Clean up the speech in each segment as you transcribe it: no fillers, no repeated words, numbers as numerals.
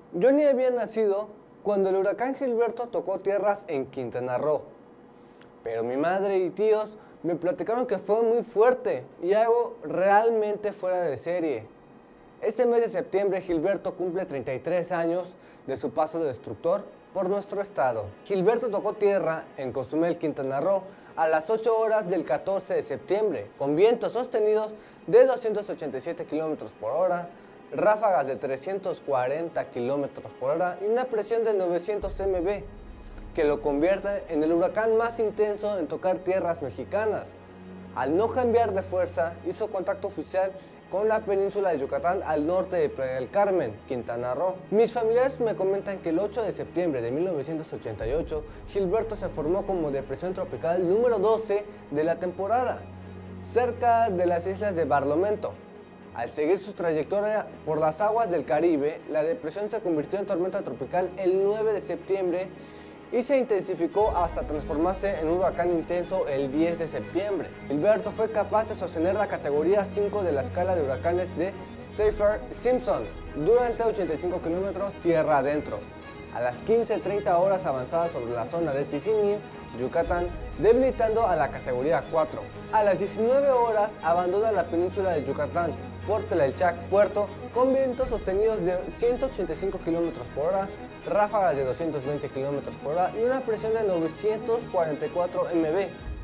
Yo ni había nacido cuando el huracán Gilberto tocó tierras en Quintana Roo, pero mi madre y tíos me platicaron que fue muy fuerte y algo realmente fuera de serie. Este mes de septiembre Gilberto cumple 33 años de su paso destructor por nuestro estado. Gilberto tocó tierra en Cozumel, Quintana Roo, a las 8 horas del 14 de septiembre, con vientos sostenidos de 287 km por hora, ráfagas de 340 km por hora y una presión de 900 MB, que lo convierte en el huracán más intenso en tocar tierras mexicanas. Al no cambiar de fuerza, hizo contacto oficial con la península de Yucatán al norte de Playa del Carmen, Quintana Roo. Mis familiares me comentan que el 8 de septiembre de 1988, Gilberto se formó como depresión tropical número 12 de la temporada, cerca de las islas de Barlovento. Al seguir su trayectoria por las aguas del Caribe, la depresión se convirtió en tormenta tropical el 9 de septiembre y se intensificó hasta transformarse en un huracán intenso el 10 de septiembre. Gilberto fue capaz de sostener la categoría 5 de la escala de huracanes de Saffir-Simpson durante 85 kilómetros tierra adentro. A las 15:30 horas avanzaba sobre la zona de Tizimín, Yucatán, debilitando a la categoría 4. A las 19 horas abandona la península de Yucatán por Tlalchak, Puerto, con vientos sostenidos de 185 km por hora, ráfagas de 220 km por hora y una presión de 944 MB.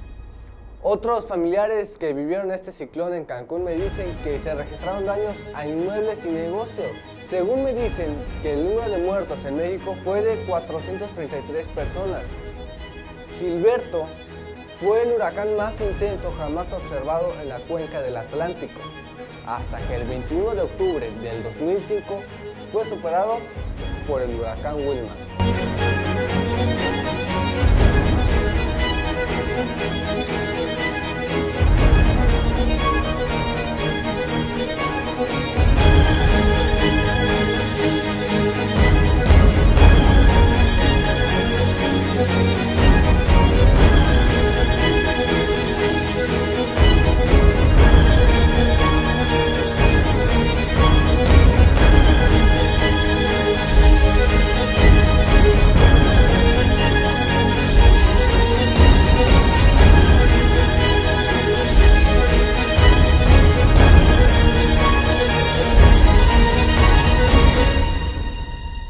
Otros familiares que vivieron este ciclón en Cancún me dicen que se registraron daños a inmuebles y negocios. Según me dicen que el número de muertos en México fue de 433 personas. Gilberto fue el huracán más intenso jamás observado en la cuenca del Atlántico, hasta que el 21 de octubre del 2005 fue superado por el huracán Wilma.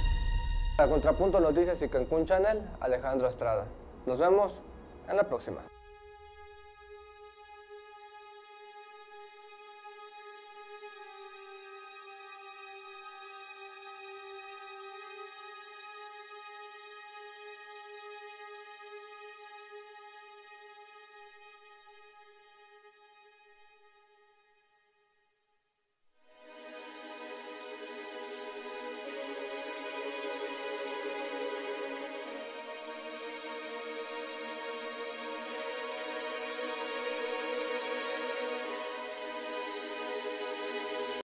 Para Contrapunto Noticias y Cancún Channel, Alejandro Estrada. Nos vemos en la próxima.